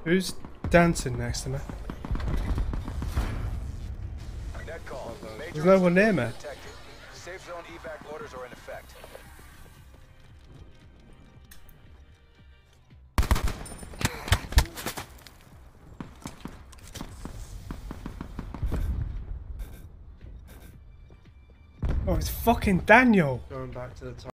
Who's dancing next to me? Net call. There's no one near me. Detected. Safe zone evac orders are in effect. Oh, it's fucking Daniel. Going back to the top.